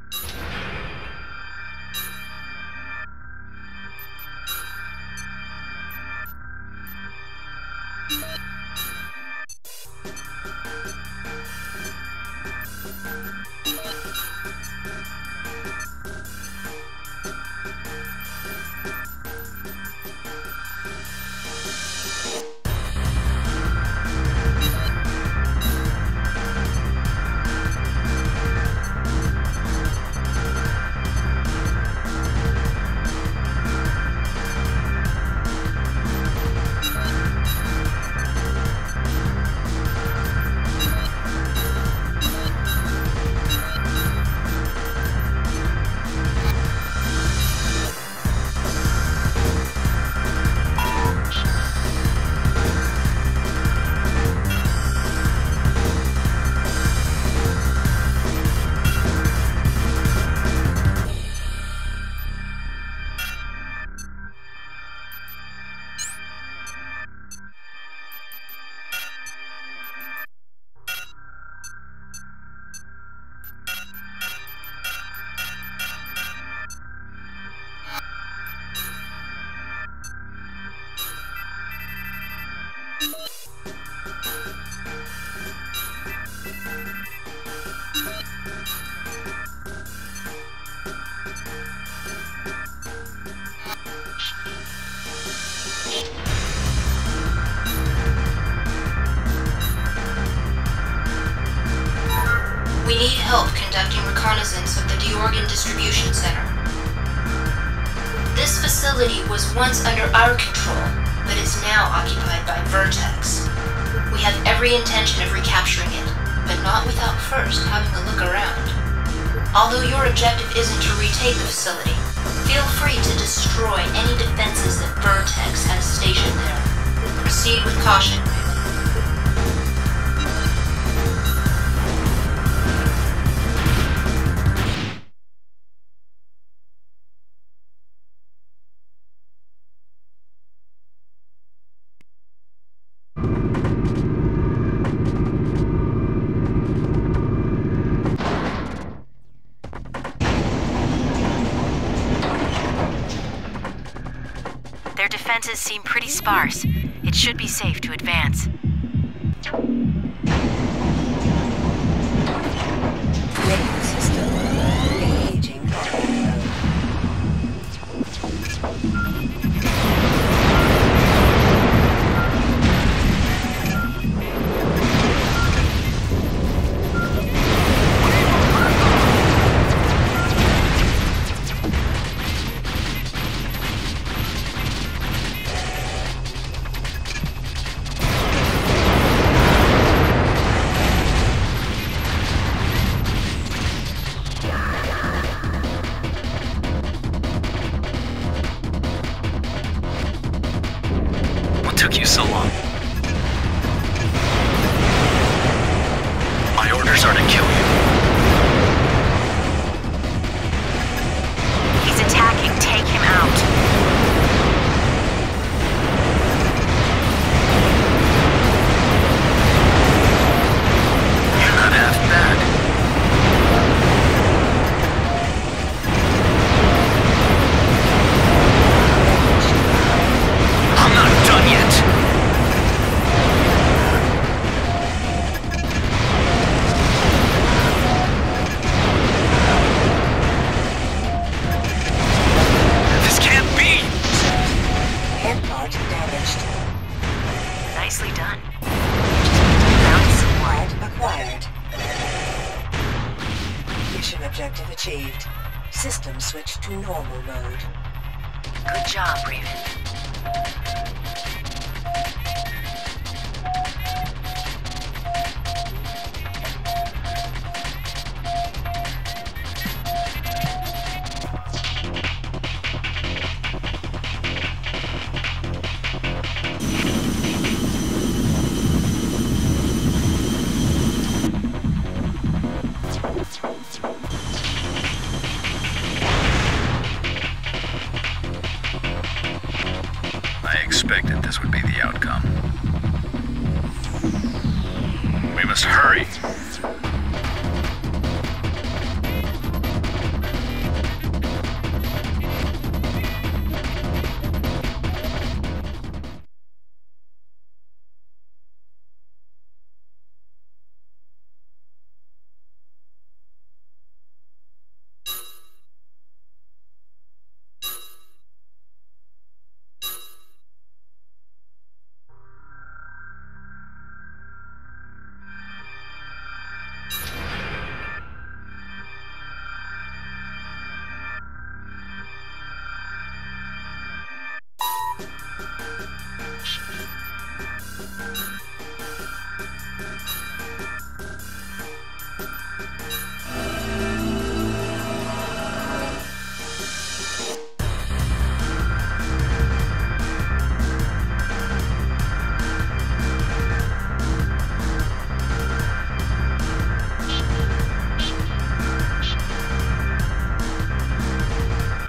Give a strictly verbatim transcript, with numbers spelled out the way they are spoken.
We need help conducting reconnaissance of the Diorgan Distribution Center. This facility was once under our control, but is now occupied by Vertex. We have every intention of recapturing it, but not without first having a look around. Although your objective isn't to retake the facility, feel free to destroy any defenses that Vertex has stationed there. Proceed with caution. Their defenses seem pretty sparse. It should be safe to advance. Radio system engaging. What took you so long? My orders are to kill you. He's attacking. Take him out. You're not half bad. I'm not done yet. This can't be. Head part damaged. Nicely done. Found support. Acquired. Mission objective achieved. System switched to normal mode. Good job, Raven. I expected this would be the outcome. We must hurry.